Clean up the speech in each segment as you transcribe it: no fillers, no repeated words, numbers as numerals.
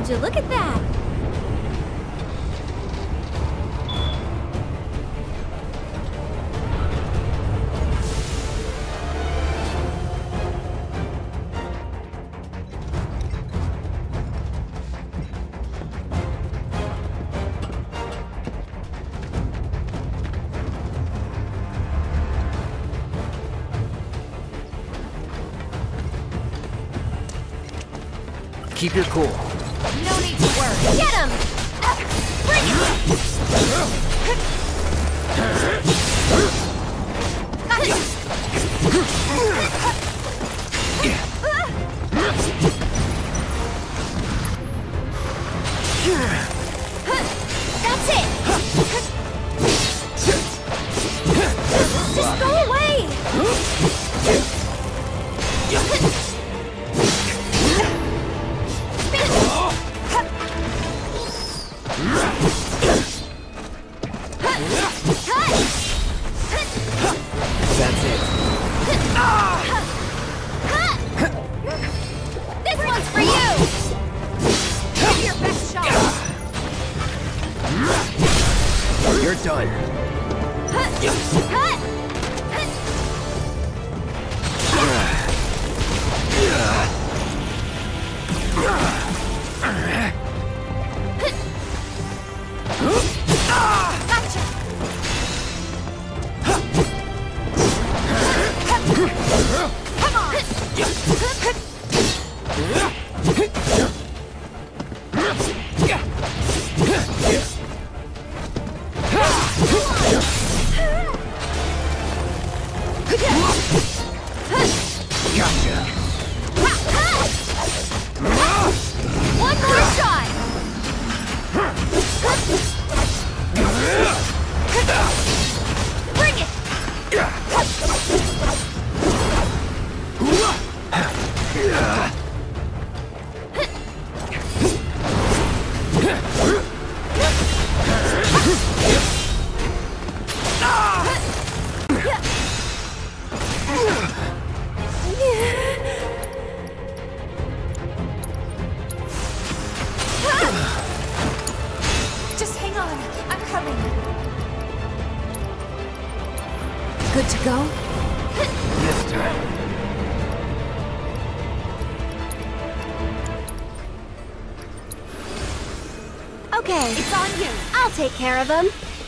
Would you look at that? Keep your cool. No need to worry. Get him! Bring it! That's it! Just go away! That's it. This one's for you! Give your best shot! You're done. Gotcha! Come on! Gotcha. One more shot! Bring it! Just hang on. I'm coming. Good to go? This time. Okay. It's on you. I'll take care of him.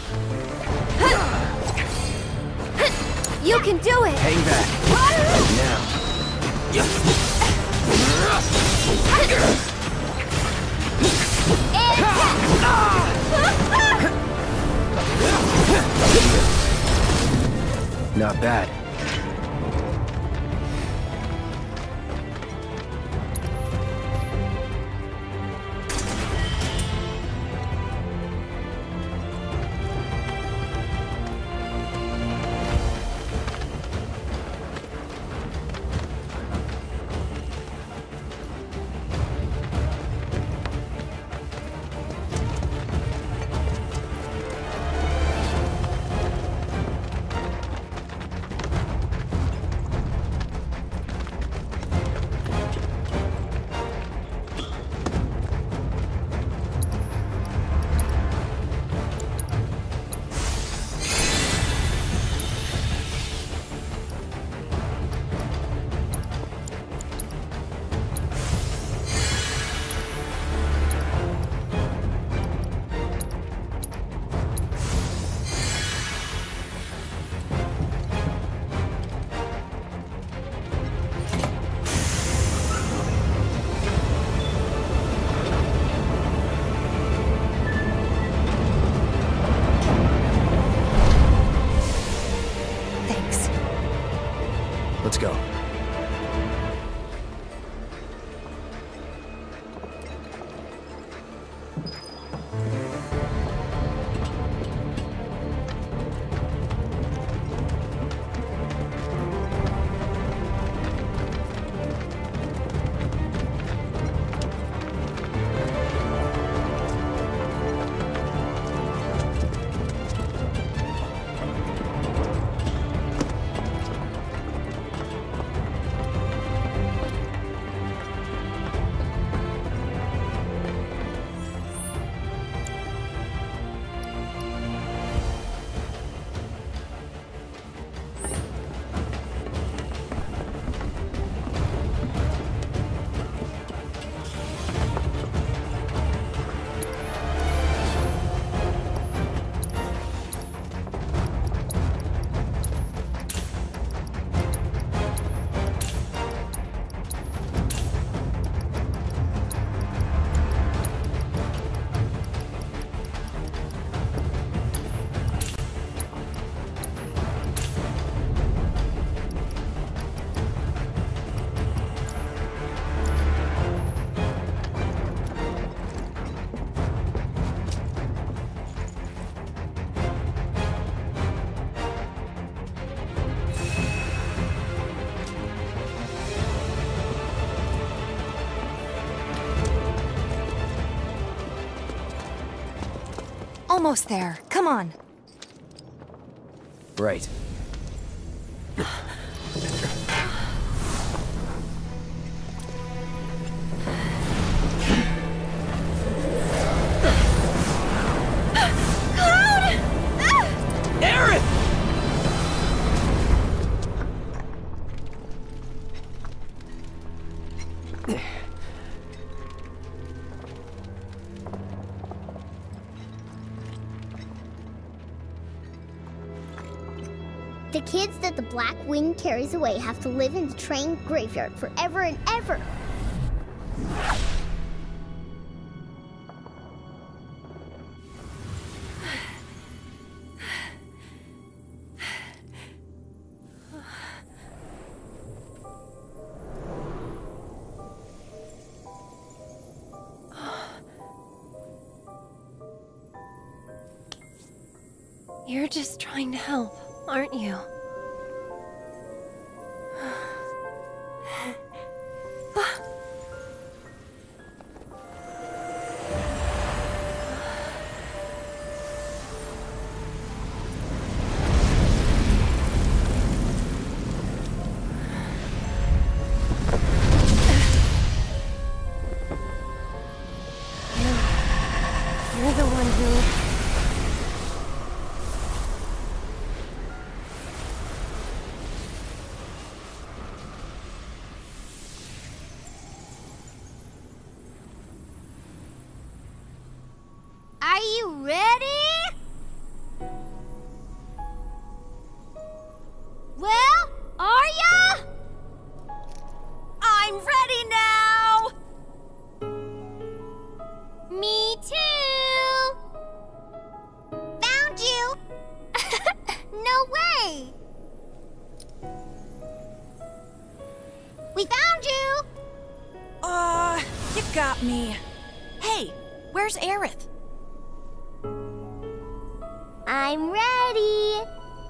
You can do it. Hang back. Now. Not bad. almost there. Come on. Right. The kids that the Black Wing carries away have to live in the train graveyard forever and ever. You're just trying to help, aren't you? You're the one who... Are you ready? Well, are ya? I'm ready now! Me too. Found you. No way. We found you. You got me. Hey, where's Aerith? I'm ready.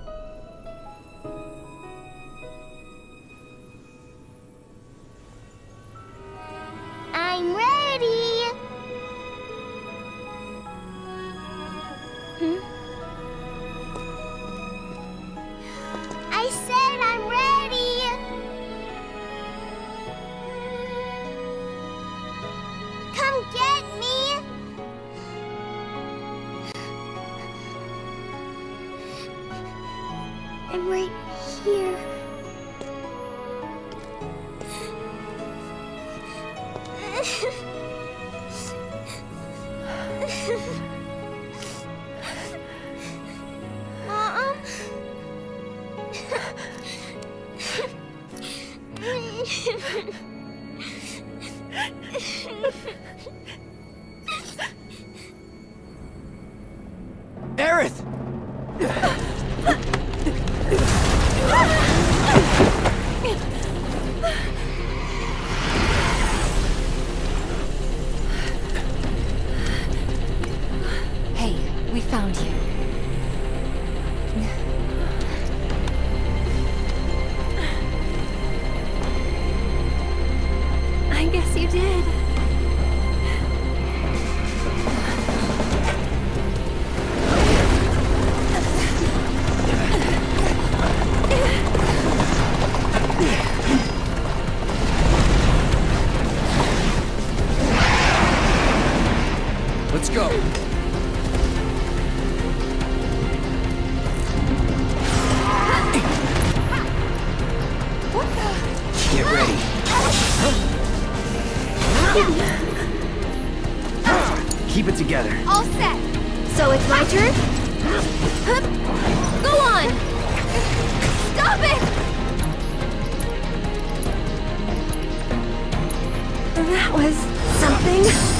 I'm ready. I said I'm ready. Come get me. I'm right here. Mom? Aerith! Hey, we found you. I guess you did. Let's go. Get ready. Keep it together. All set. So it's my turn? Go on! Stop it! That was something.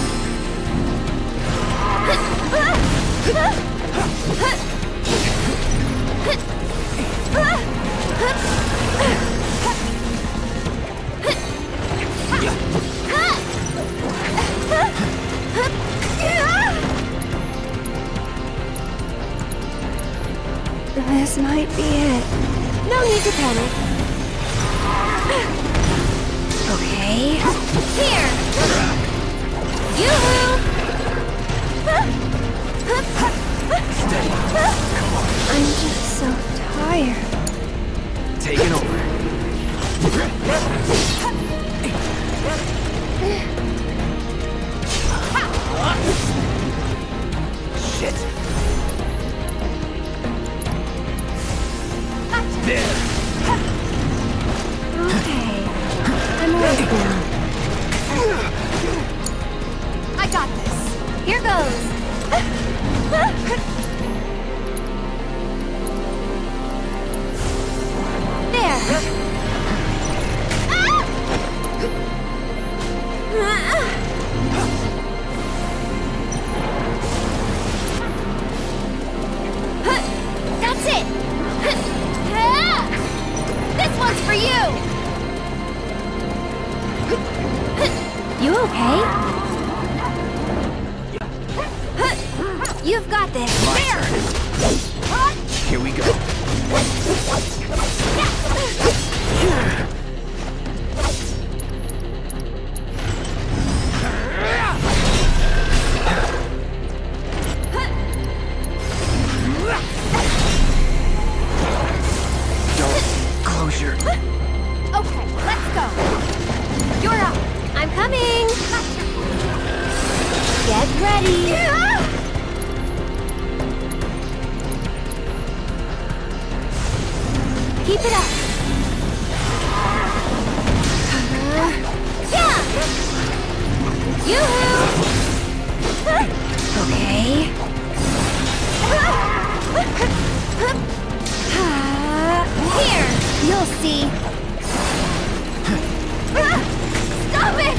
This might be it. No need to panic. Okay. Here! Yoo-hoo! tired. Taking over. Shit. There. Okay. I'm awake now. I got this. Here goes. There. That's it! This one's for you! You okay? You've got this. My turn. Here we go. Don't close your... Okay, let's go. You're up. I'm coming. Get ready. Keep it up. Yeah. Yoo-hoo. Okay. Here, you'll see. Stop it!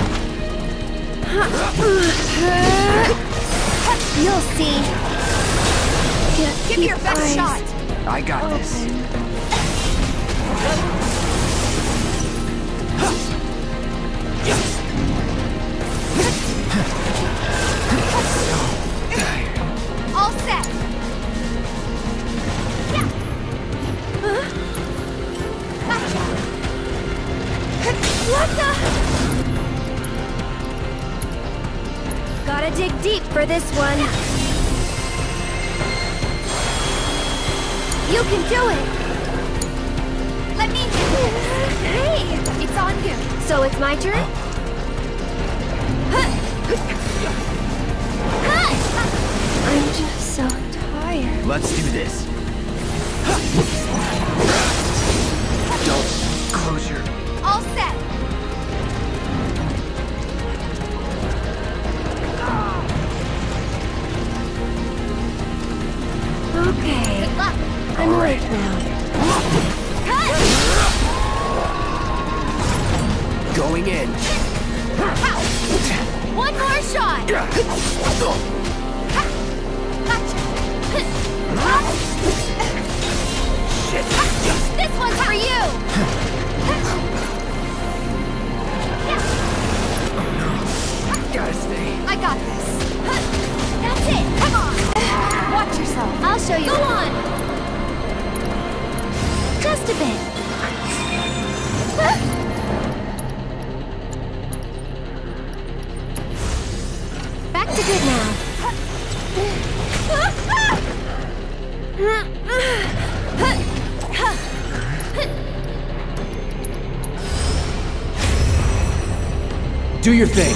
You'll see. Give me your best eyes shot. I got this. All set. Gotcha. What the? Gotta dig deep for this one. You can do it. Let me. Hey, it's on you. So it's my turn? I'm just so tired. Let's do this. Don't close your... All set. Okay. Good luck. I'm awake now. Going in. One more shot. Gotcha. Shit. This one's for you. Gotta stay. I got this. That's it. Come on. Watch yourself. I'll show you. Go on. Just a bit. Back to good now. Do your thing.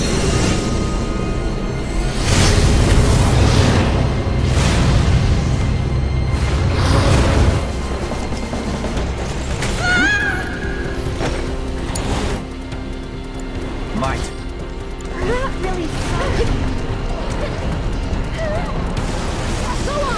Might. Not really fun. Go on.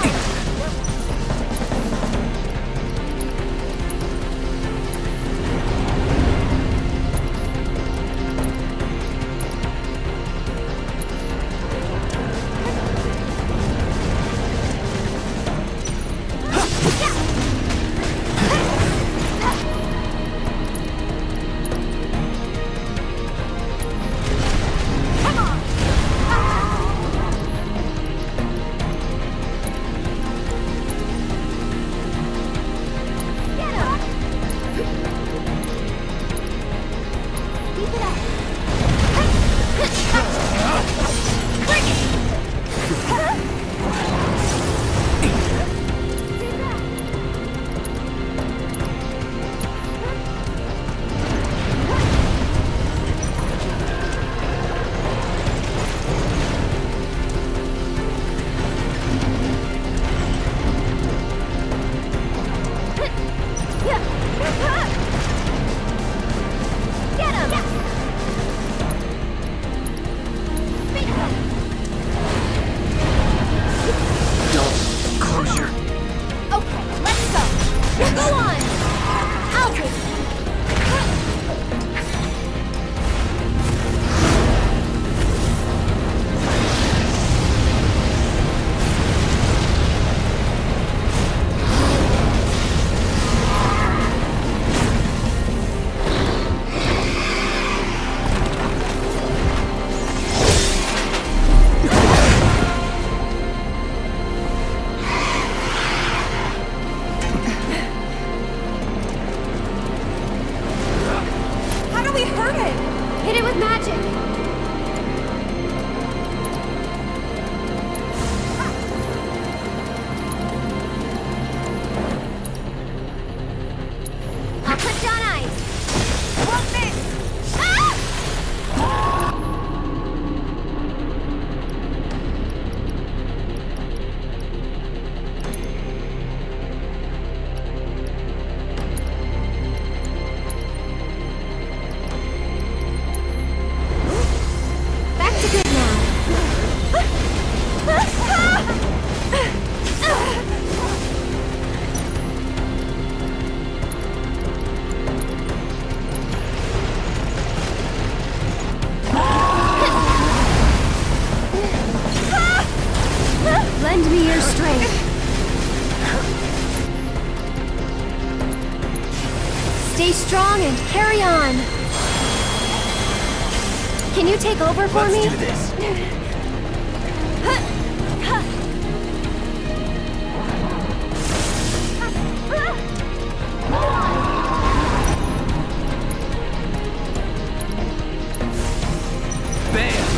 Hit it with magic. I'll put you on ice. Won't miss. Lend me your strength. Stay strong and carry on. Can you take over for me? Let's do this. Bam!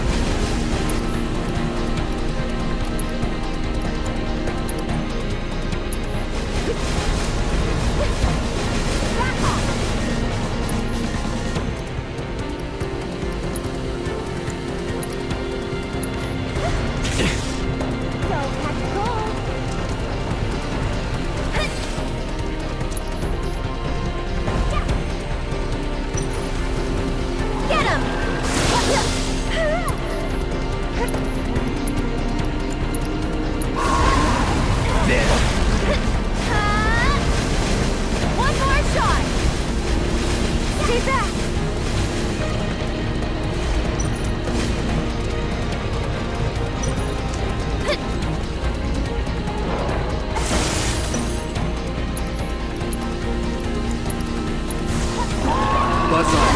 Buzz off.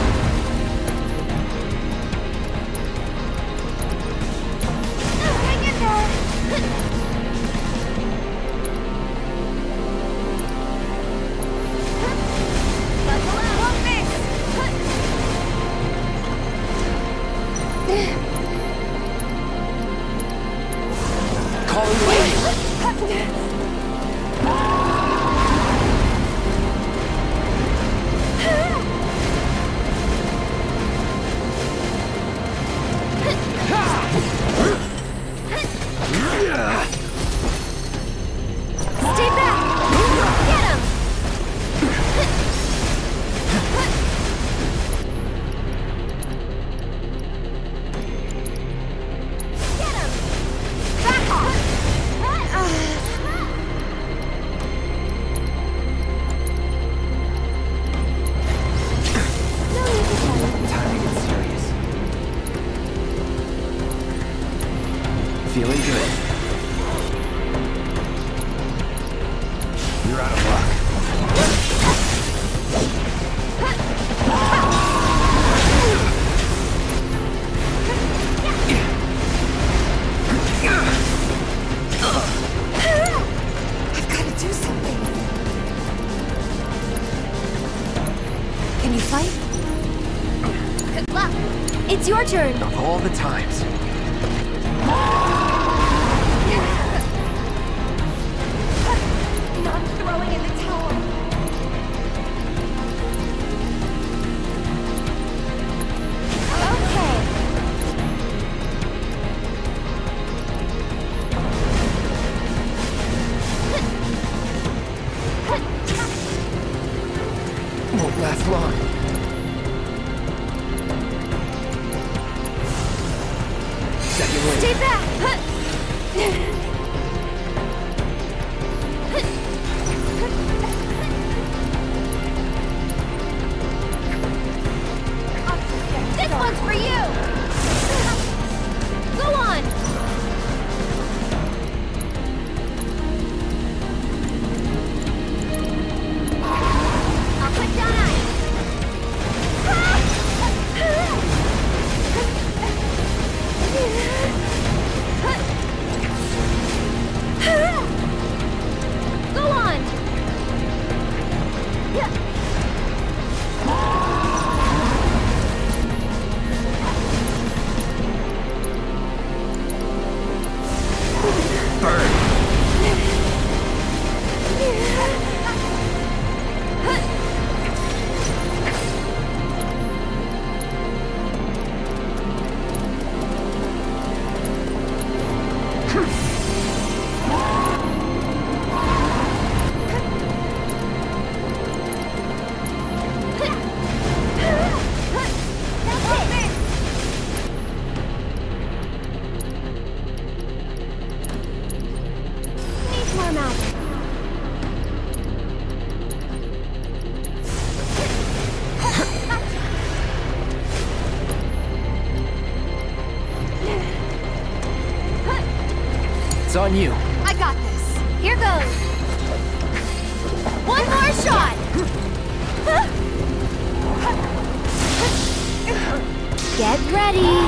Hang in there. Buckle up. Won't miss. Calling lane. Stay back. Get him. Get him. Back off. No need to tell me. Time to get serious. Feeling good. You're out of luck. I've got to do something. Can you fight? Good luck. It's your turn. Of all the times. Not throwing in the towel. Okay. Won't last long. Second lane. Stay back. on you. I got this. Here goes. One more shot. Get ready.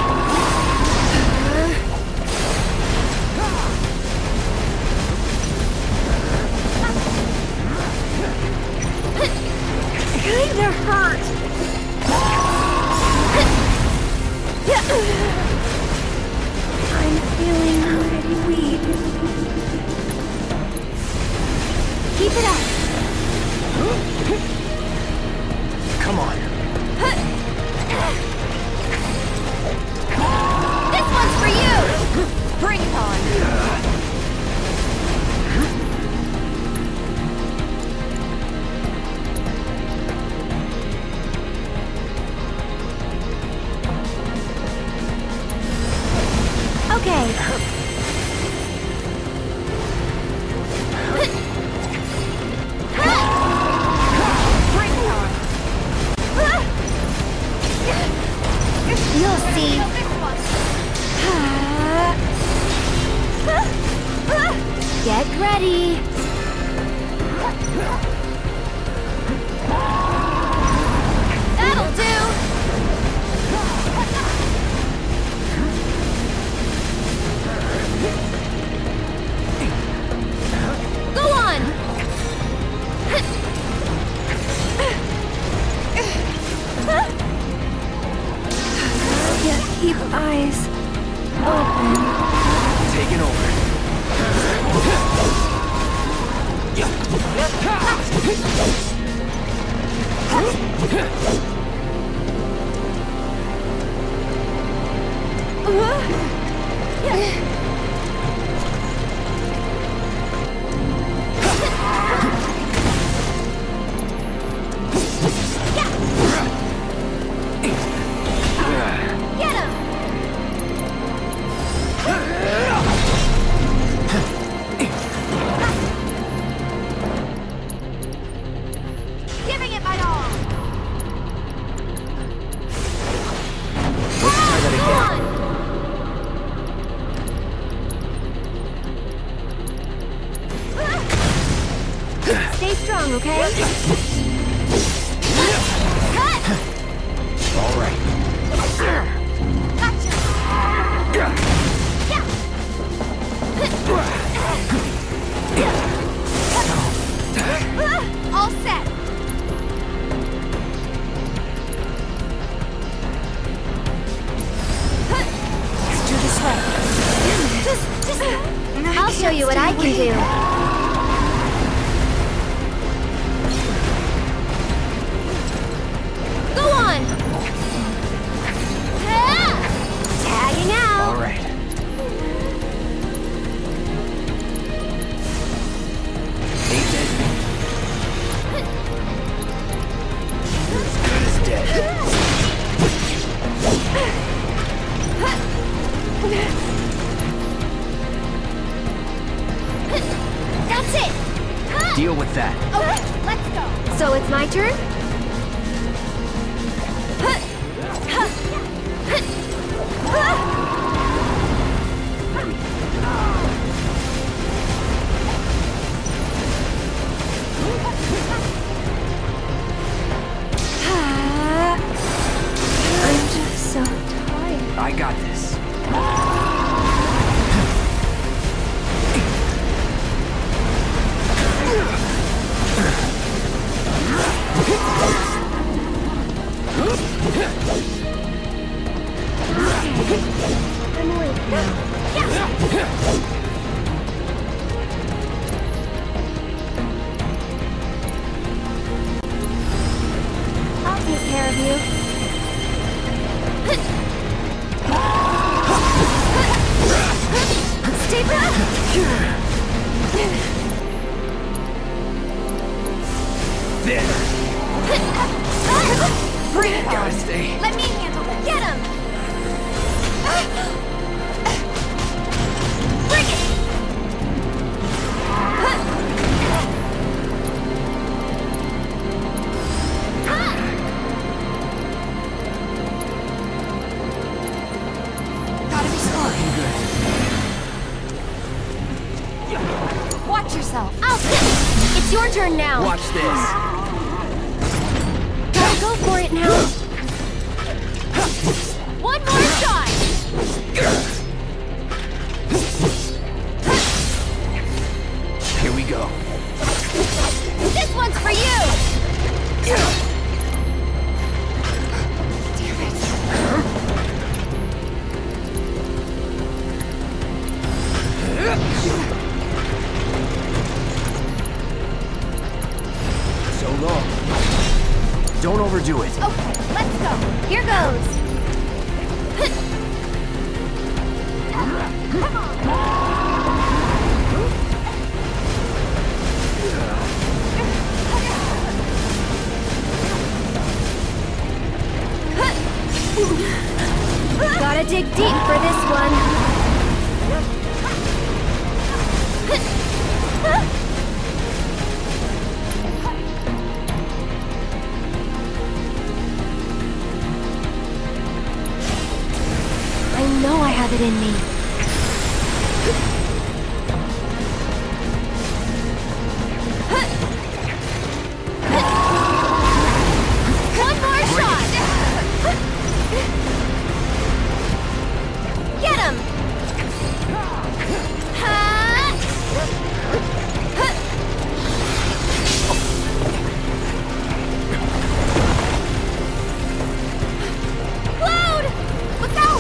Kinda hurt. I'm feeling pretty weak. Keep it up. Come on. This one's for you. Bring it on. Okay. Bring it on. You'll see. Get ready. That'll do. Go on! Yeah, keep eyes open. Taking over. Get him! Giving it my all! Let's try that again. Stay strong, okay? Cut! All right. Gotcha! Yeah. All set! Let's do this way. I'll show you what I can do. Go on! Tagging out! All right. Ain't dead. As good as dead. That's it! Deal with that. Okay, let's go. So it's my turn? I'm just so tired. I got this. I'm awake now. I'll take care of you. Stay back! There. Bring it Gotta on. stay. Let me handle it. Get him! Bring it! Gotta be smart. turn now. Watch this. Gotta go for it now. One more shot. Here we go. This one's for you. So long. Don't overdo it. Okay, let's go. Here goes. Come on. Gotta dig deep for this one. I know I have it in me. One more shot! Get him! Cloud! Look out!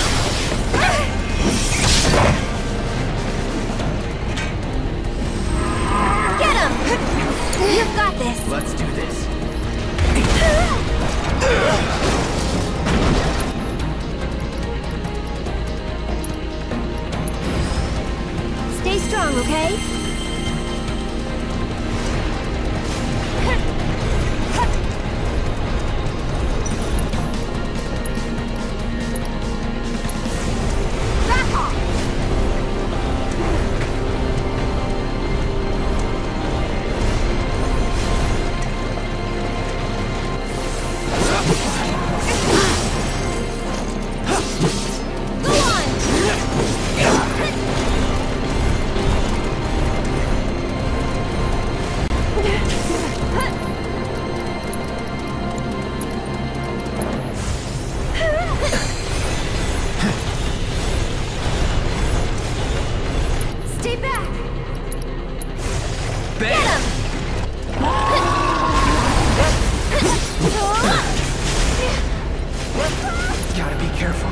Get him! You've got this. Let's do this. Stay strong, okay? Back off! Go on! Stay back! Get him! Gotta be careful.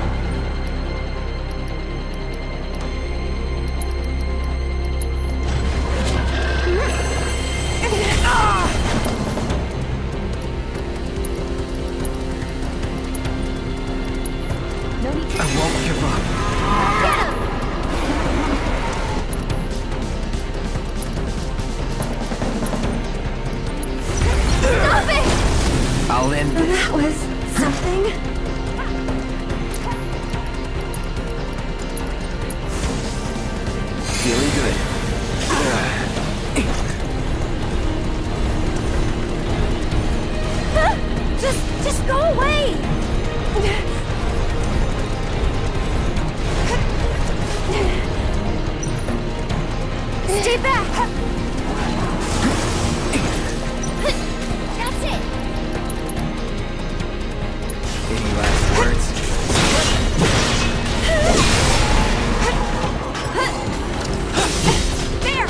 No need to... I won't give up. Get him! Stop it! I'll end this. That was something. Feeling good. Just go away! Stay back! That's it! Any last words? There!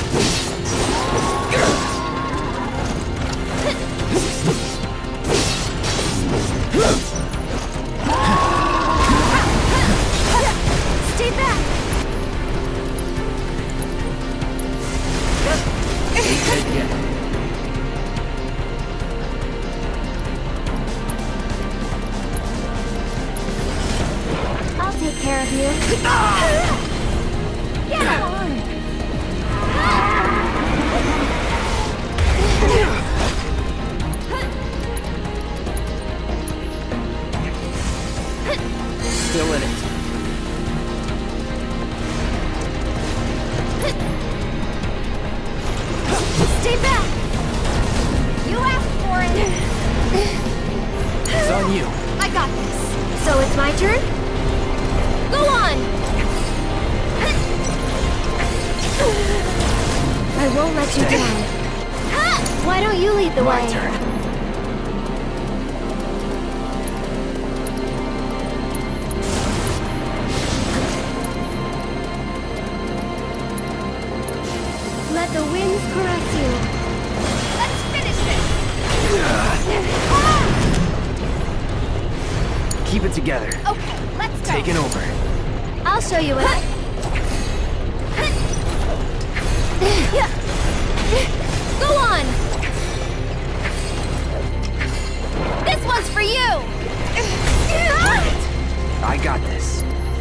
Stay back! Yeah. I'll take care of you. Get him! Still in it. Stay back! You asked for it! It's on you. I got this. So it's my turn? Go on! I won't let you down. Why don't you lead the My way? turn. Let the winds caress you. Let's finish this! Keep it together. Okay, let's go. Taking over. I'll show you it. Go on! This one's for you! I got this.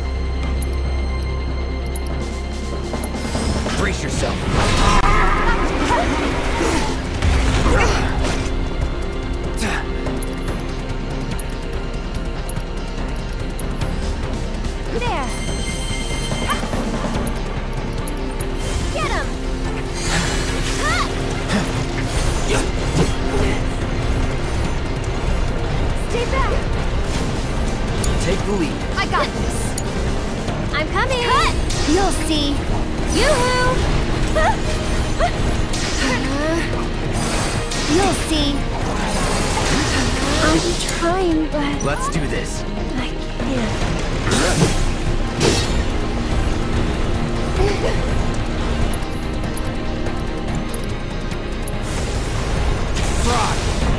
Brace yourself. There! Get him! Stay back! Take the lead. I got this! I'm coming. Cut! You'll see. Yoo-hoo! You'll see. I'm trying, but Let's do this. I can't. Frog.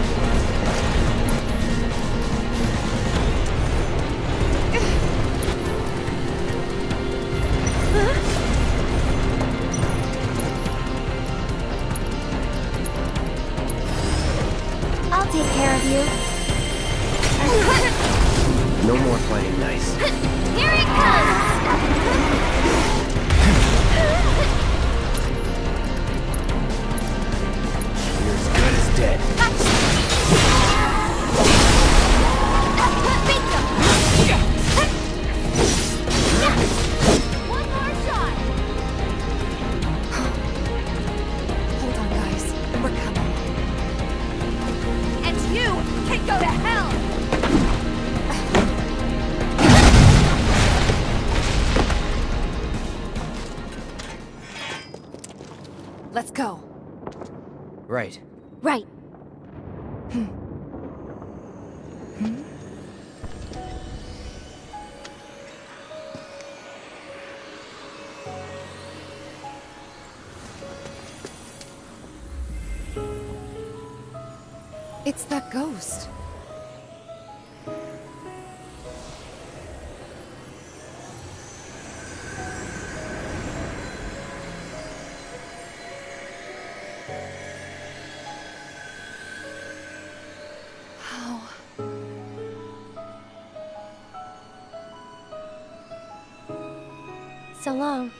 I'll take care of you. No more playing nice. Here it comes! You're as good as dead. Bingo! One more shot! Hold on, guys. We're coming. And you can go to hell! Let's go. Right. Right. It's that ghost. How? So long.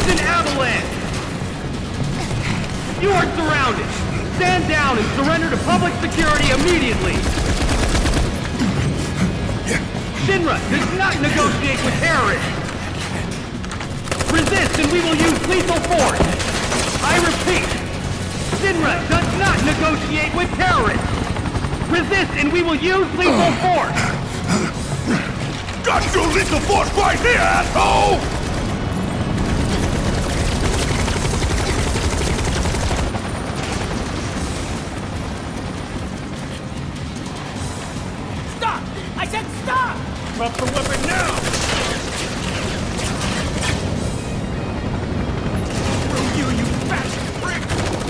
It's an avalanche! You are surrounded! Stand down and surrender to public security immediately! Shinra does not negotiate with terrorists! Resist and we will use lethal force! I repeat, Shinra does not negotiate with terrorists! Resist and we will use lethal force! Got your lethal force right here, asshole! Stop! I said stop! Drop the weapon now! Screw you, you fat prick!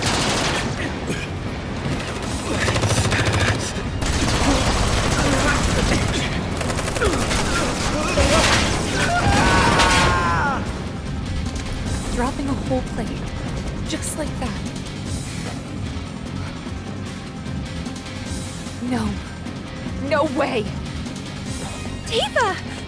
Dropping a whole plate. Just like that. No. No way! Tifa!